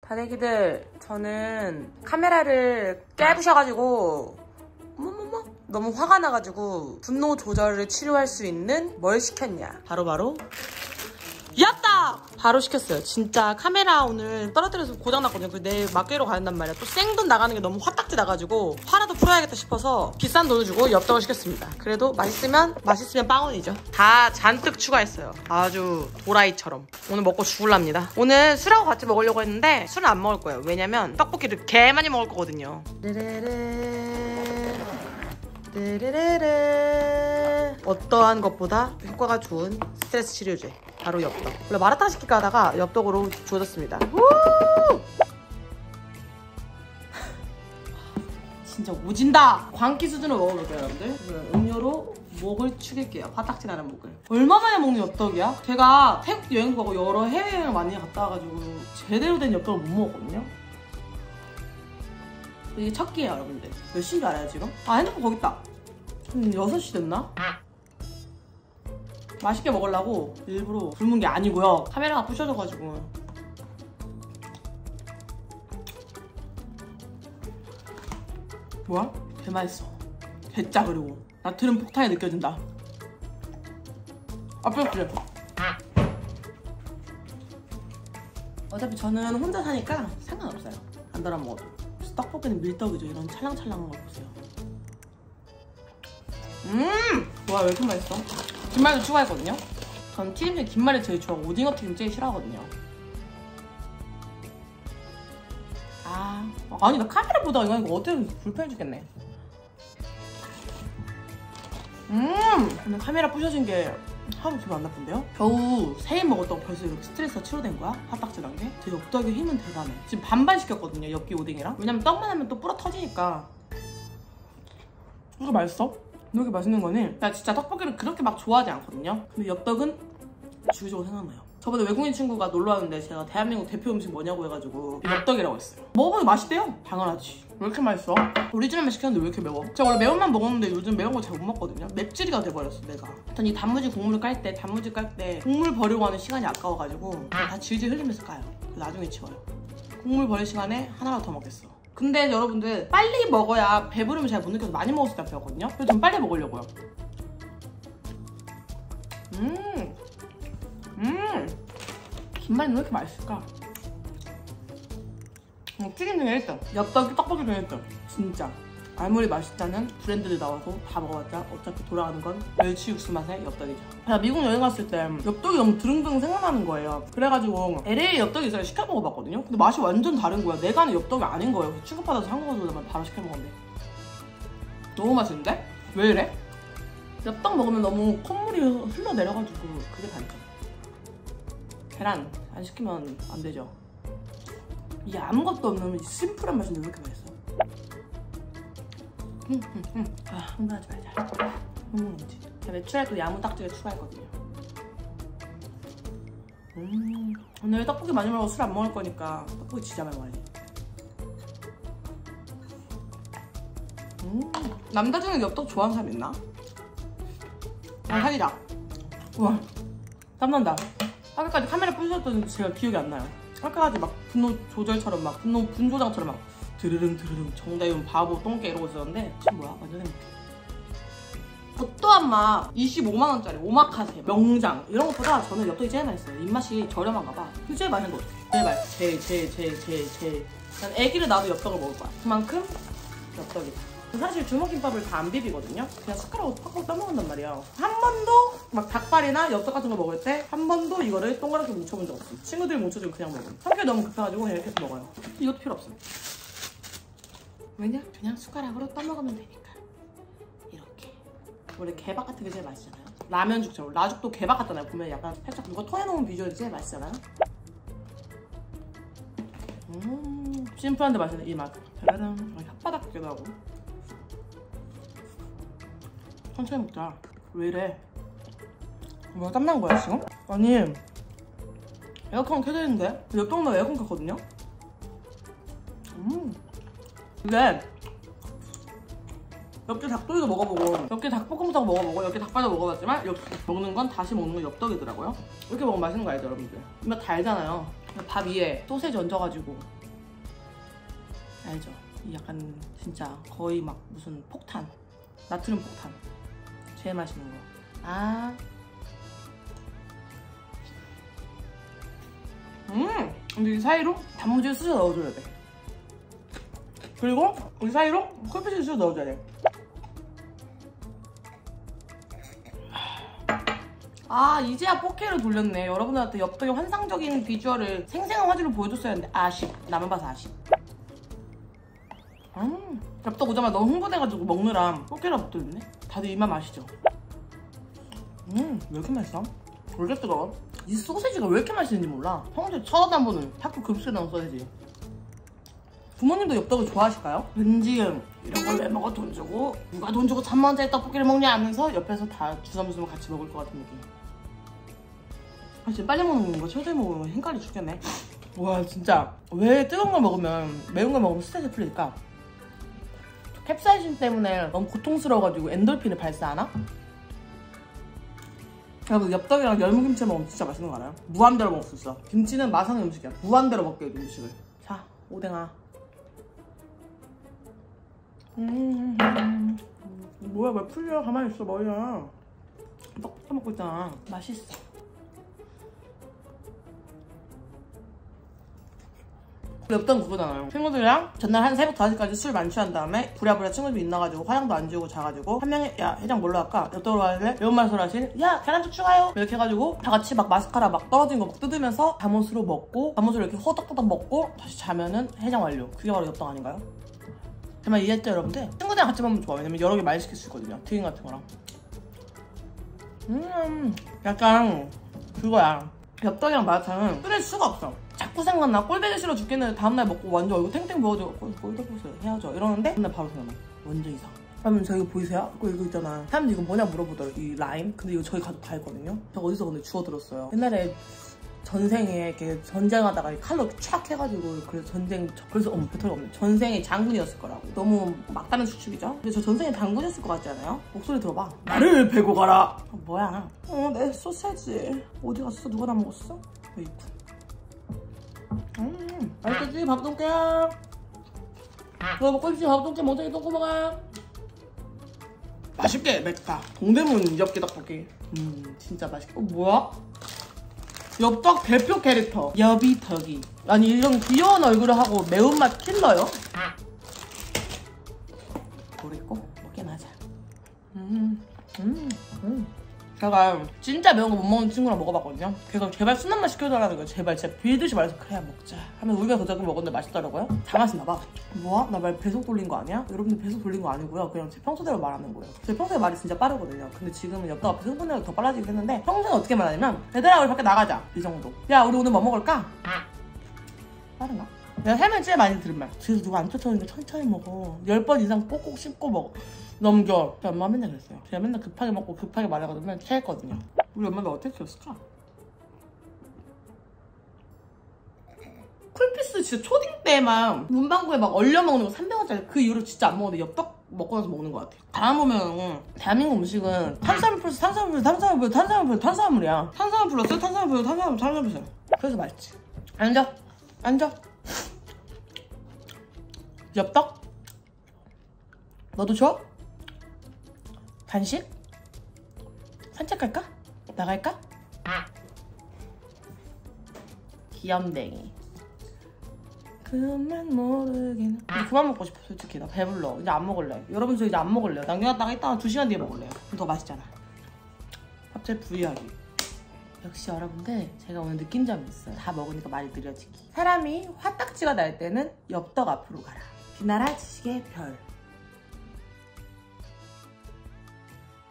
다대기들, 저는 카메라를 깨부셔가지고 너무 화가 나가지고 분노 조절을 치료할 수 있는 뭘 시켰냐? 바로 였다! 바로 시켰어요. 진짜 카메라 오늘 떨어뜨려서 고장났거든요. 그래서 내일 맡기러 가는단 말이야. 또 생돈 나가는 게 너무 화딱지 나가지고 화라도 풀어야겠다 싶어서 비싼 돈을 주고 엽떡을 시켰습니다. 그래도 맛있으면 빵원이죠. 다 잔뜩 추가했어요. 아주 도라이처럼. 오늘 먹고 죽을랍니다. 오늘 술하고 같이 먹으려고 했는데 술은 안 먹을 거예요. 왜냐면 떡볶이를 개 많이 먹을 거거든요. 어떠한 것보다 효과가 좋은 스트레스 치료제, 바로 엽떡. 원래 마라탕 시킬까 하다가 엽떡으로 조졌습니다. 진짜 오진다. 광기 수준으로 먹어볼게요, 여러분들. 음료로 목을 축일게요. 화딱지 나는 목을. 얼마 만에 먹는 엽떡이야? 제가 태국 여행도 가고 여러 해외여행을 많이 갔다 와가지고 제대로 된 엽떡을 못 먹었거든요. 이게 첫 끼예요, 여러분들. 몇 시인 줄 알아요, 지금? 아, 핸드폰 거기 있다. 6시 됐나? 맛있게 먹으려고 일부러 굶은 게 아니고요. 카메라가 부셔져가지고. 뭐야? 개 맛있어. 개짜. 그리고 나트륨 폭탄이 느껴진다. 앞에 그래. 어차피 저는 혼자 사니까 상관없어요. 안 달아 먹어도. 떡볶이는 밀떡이죠. 이런 찰랑찰랑한 거 보세요. 와, 왜 이렇게 맛있어? 김말도 추가했거든요. 전 튀김 중에 김말이 제일 좋아하고 오징어 튀김 제일 싫어하거든요. 아니 나 카메라 보다가 이거 어떻게 불편해 죽겠네. 오늘 카메라 부셔진 게 하루 기분 안 나쁜데요? 겨우 3일 먹었다고 벌써 이렇게 스트레스가 치료된 거야? 화딱지 난 게? 제 엽떡의 힘은 대단해. 지금 반반 시켰거든요, 엽기 오뎅이랑. 왜냐면 떡만 하면 또 불어 터지니까. 이거 맛있어? 이렇게 맛있는 거는 나 진짜 떡볶이를 그렇게 막 좋아하지 않거든요. 근데 엽떡은 주기적으로 생각나요. 저번에 외국인 친구가 놀러 왔는데 제가 대한민국 대표 음식 뭐냐고 해가지고 엽떡이라고 했어요. 먹어보니 맛있대요. 당연하지. 왜 이렇게 맛있어? 오리지널만 시켰는데 왜 이렇게 매워? 제가 원래 매운맛 먹었는데 요즘 매운 거 잘 못 먹거든요. 맵찔이가 돼버렸어, 내가. 전 이 단무지 국물을 깔 때 국물 버리고 하는 시간이 아까워가지고 다 질질 흘리면서 까요. 나중에 치워요. 국물 버릴 시간에 하나라도 더 먹겠어. 근데 여러분들 빨리 먹어야 배부름을 잘 못 느껴서 많이 먹을 수 있다고 배웠거든요. 그래서 좀 빨리 먹으려고요. 김말이 왜 이렇게 맛있을까? 튀김 중에 1등. 엽떡이 떡볶이 중에 1등. 진짜. 아무리 맛있다는 브랜드들 나와서 다 먹어봤자 어차피 돌아가는 건 멸치 육수 맛의 엽떡이죠. 제가 미국 여행 갔을 때 엽떡이 너무 드릉드릉 생각나는 거예요. 그래가지고 LA 엽떡이 있어요. 시켜 먹어봤거든요. 근데 맛이 완전 다른 거야. 내가 아는 엽떡이 아닌 거예요. 그래서 취급받아서 한국에서 오자마자 바로 시켜 먹었는데 너무 맛있는데? 왜 이래? 엽떡 먹으면 너무 콧물이 흘러내려가지고 그게 단점. 계란 안 시키면 안 되죠. 이게 아무것도 없는 심플한 맛인데 왜 이렇게 맛있어? 흥분하지 말자. 흥분하지. 제가 매출에도 야무딱지게 추가했거든요. 오늘 떡볶이 많이 먹고 술 안 먹을 거니까 떡볶이 진짜 많이 먹어야지. 남자 중에 엽떡 좋아하는 사람 있나? 사귀자. 우와, 땀난다. 아까까지 카메라 부셨던 제가 기억이 안 나요. 아까까지 막 분노 조절처럼 막 분조장처럼 막 드르릉 정다윤 바보 똥개 이러고 있었는데 지금 뭐야? 완전 행복해. 어떠한 맛 25만원짜리 오마카세 명장 이런 것보다 저는 엽떡이 제일 맛있어요. 입맛이 저렴한가 봐. 근데 제일 맛있는 거 어떡해? 제일 난 애기를 낳아도 엽떡을 먹을 거야. 그만큼 엽떡이다. 사실 주먹김밥을 다 안 비비거든요. 그냥 숟가락으로 팍팍 떠먹는단 말이야. 한 번도 막 닭발이나 엽떡 같은 거 먹을 때 한 번도 이거를 동그랗게 뭉쳐본 적 없어. 친구들이 뭉쳐주면 그냥 먹어. 성격이 너무 급해가지고 그냥 이렇게 해서 먹어요. 이것도 필요 없어. 왜냐? 그냥 숟가락으로 떠먹으면 되니까. 이렇게. 원래 개밥 같은 게 제일 맛있잖아요. 라면죽처럼. 라죽도 개밥 같잖아요. 보면 약간 살짝 누가 토해놓은 비주얼이 제일 맛있잖아요. 심플한데 맛있네. 이 맛. 짜라란. 혓바닥 같기도 하고. 천천히 먹자. 왜 이래? 뭐야, 땀난 거야 지금? 아니 에어컨 켜져 있는데? 엽떡도 에어컨 켰거든요? 근데 엽기 닭도리도 먹어보고 엽기 닭볶음탕 먹어보고 엽기 닭발도 먹어봤지만 먹는 건 다시 먹는 건 엽떡이더라고요. 이렇게 먹으면 맛있는 거 알죠, 여러분들? 이맛 달잖아요. 밥 위에 소세지 얹어가지고 알죠? 약간 진짜 거의 막 무슨 폭탄, 나트륨 폭탄. 제일 맛있는 거. 아. 근데 이 사이로 단무지를 쑤셔 넣어줘야 돼. 그리고 이 사이로 쿨피쉬를 쑤셔 넣어줘야 돼. 아, 이제야 4K로 돌렸네. 여러분들한테 엽떡의 환상적인 비주얼을 생생한 화질로 보여줬어야 했는데 아쉽. 나만 봐서 아쉽. 엽떡 오자마자 너무 흥분해가지고 먹느라 4K로 못 돌렸네. 다들 이 맛 아시죠? 왜 이렇게 맛있어? 왜 이렇게 뜨거워? 이 소세지가 왜 이렇게 맛있는지 몰라. 평소에 쳐다도 안 보는 학교 급식에 나온 소세지. 부모님도 엽떡을 좋아하실까요? 왠지 이런 걸 왜 먹어 돈 주고, 누가 돈 주고 3만원짜리 떡볶이를 먹냐 하면서 옆에서 다 주섬주섬 같이 먹을 것 같은 느낌. 아, 지금 빨리 먹는 거 천천히 먹는 거 헷갈려 죽겠네. 와, 진짜 왜 뜨거운 걸 먹으면 매운 걸 먹으면 스트레스 풀릴까? 캡사이신 때문에 너무 고통스러워가지고 엔돌핀을 발사하나? 여러분, 엽떡이랑 열무김치 먹으면 진짜 맛있는 거 알아요? 무한대로 먹을 수 있어. 김치는 마상의 음식이야. 무한대로 먹게 해줘, 음식을. 자, 오뎅아. 뭐야, 왜 풀려? 가만히 있어, 머리야. 떡 먹고 있잖아. 맛있어. 엽떡은 그거잖아요. 친구들이랑 전날 한 새벽 5시까지 술 만취한 다음에 부랴부랴 친구들이 있나가지고 화장도 안 지우고 자가지고 한 명이 야, 해장 뭘로 할까? 엽떡으로 할래? 매운맛으로 하실? 야, 계란죽 추가요! 이렇게 해가지고 다 같이 막 마스카라 막 떨어진 거 막 뜯으면서 잠옷으로 먹고, 잠옷으로 이렇게 호떡호떡 먹고 다시 자면은 해장 완료. 그게 바로 엽떡 아닌가요? 정말 이해했죠, 여러분들? 친구들이랑 같이 먹으면 좋아. 왜냐면 여러 개 많이 시킬 수 있거든요. 튀김 같은 거랑. 약간 그거야. 엽떡이랑 마라탕은 끊을 수가 없어. 자꾸 생각나. 꼴배기 싫어 죽겠는데 다음날 먹고 완전 얼굴 탱탱 부어지고 꼴배기 싫어 헤어져 이러는데 다음날 바로 생각나. 완전 이상. 그러면 저 이거 보이세요? 이거 있잖아. 사람들이 이거 뭐냐 물어보더라고. 이 라임. 근데 이거 저희 가족 다 있거든요. 저 어디서 근데 주워 들었어요. 옛날에 전생에 이렇게 전쟁하다가 칼로 촥 해가지고 그래서 배터리가 없네. 전생에 장군이었을 거라고. 너무 막다른 추측이죠? 근데 저 전생에 장군이었을 것 같지 않아요? 목소리 들어봐. 나를 베고 가라. 뭐야? 내 소세지 어디 갔어? 누가 다 먹었어? 여기 있군. 맛있겠지? 밥동깨. 너 먹고 싶지? 밥동깨 멍청이 똥꼬 먹어. 맛있게 맵다. 동대문 엽기 떡볶이. 진짜 맛있게. 뭐야? 엽떡 대표 캐릭터 여비떡이. 아니, 이런 귀여운 얼굴을 하고 매운맛 킬러요? 모르겠고 먹긴 하자. 제가 진짜 매운 거 못 먹는 친구랑 먹어봤거든요. 걔가 제발 순한 맛 시켜달라는 거예요. 제발 진짜 빌듯이 말해서 그래야 먹자 하면 우리가 도자기 먹었는데 맛있더라고요. 다 맛있나봐. 뭐야? 나 말 배속 돌린 거 아니야? 여러분들 배속 돌린 거 아니고요. 그냥 제 평소대로 말하는 거예요. 제 평소에 말이 진짜 빠르거든요. 근데 지금은 엽떡 앞에 흥분해서 더 빨라지긴 했는데 평소에는 어떻게 말하냐면 얘들아, 우리 밖에 나가자, 이 정도. 야, 우리 오늘 뭐 먹을까? 빠른가? 내가 살면 제일 많이 들은 말. 집에서 누가 안 쫓아오니까 천천히 먹어. 10번 이상 꼭꼭 씹고 먹어. 넘겨. 저희 엄마가 맨날 그랬어요. 제가 맨날 급하게 먹고 급하게 말하거든요. 체했거든요. 우리 엄마는 어떻게 키웠을까? 쿨피스 진짜 초딩 때만 문방구에 막 얼려 먹는 거 300원짜리 그 이후로 진짜 안 먹는데 엽떡 먹고 나서 먹는 것 같아. 가만 대한민국 음식은 탄수화물 플러스 탄수화물 플러스 탄수화물이야. 탄수화물 플러스 탄수화물 플러스 탄수화물 플러스. 그래서 맛있지. 앉아. 엽떡? 너도 줘? 간식? 산책할까? 나갈까? 귀염댕이. 그만 모르긴. 그만 먹고 싶어, 솔직히. 나 배불러. 이제 안 먹을래. 여러분, 저 이제 안 먹을래요. 남겨놨다가 이따가 2시간 뒤에 먹을래요. 그럼 더 맛있잖아. 갑자기 부위하기. 역시 여러분들, 제가 오늘 느낀 점이 있어요. 다 먹으니까 말이 느려지기. 사람이 화딱지가 날 때는 엽떡 앞으로 가라. 비나라 지식의 별.